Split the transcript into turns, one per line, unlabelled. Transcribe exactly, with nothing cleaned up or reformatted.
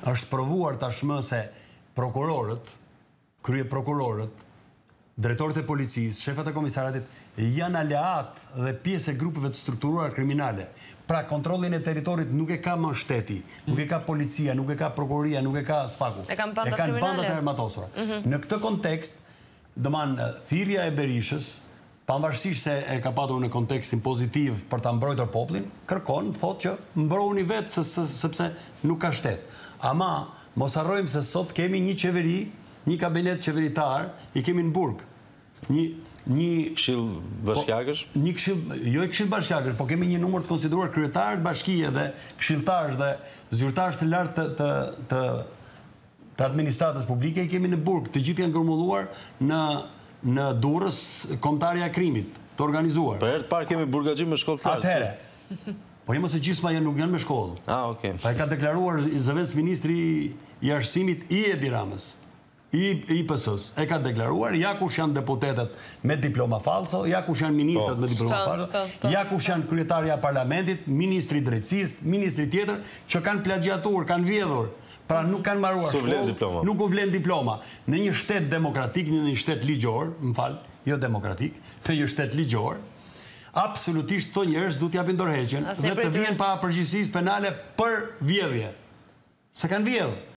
është provuar tashmë se prokurorët, krye prokurorët, drejtorët e policisë, shefat e komisariatit janë aleat dhe pjesë e grupeve të strukturuar kriminale. Pra kontrollin e territorit nuk e ka më shteti, nuk e ka policia, nuk e ka prokuroria, nuk e ka spaku.
E kanë bandat
kriminale. E kanë bandat e armatosura.
Mhm.
Në këtë kontekst, domethënë thirrja e Berishës, pavarësisht se e ka patur në kontekstin pozitiv për ta mbrojtur popullin, kërkon, thotë që mbrojuni vetë sepse nuk ka shtet. Ama mos harrojmë se sot kemi një qeveri, një kabinet qeveritar, i kemi në burg. Një një
këshill bashkiakësh?
Po, një këshill, jo e këshill bashkiakësh, po kemi një numër të konsideruar kryetarë të bashkie dhe këshilltarë dhe zyrtarë të lartë të, të, të, të administratës publike i kemi në burg. Të gjithë janë grumbulluar në në Durrës kombëtarja e krimit, të organizuar.
Për herë të parë kemi burgaxhi me shkollë të lartë.
Atëherë. Po jemi se gjithësma janë nuk janë me shkollë.
Ah, okay.
Pa e ka deklaruar zëvendës ministri i arsimit i Edi Ramës. I I P S-s e ka deklaruar, ja kush janë deputetët me diploma falso, ja kush janë ministrat me diploma falso, ja kush janë kryetarja e parlamentit, ministri i drejtësisë, ministri tjetër që kanë plagjiatur, kanë vjedhur. Pra nuk kanë marruar shkollë, nuk u vlen diploma. Në një shtet demokratik, në një shtet ligjor, më fal, jo demokratik, në një shtet ligjor, absolutisht këto njerëz duhet t'japin dorëheqjen dhe të vihen pa përgjegjësi penale për vjedhje. Se kanë vjedhur.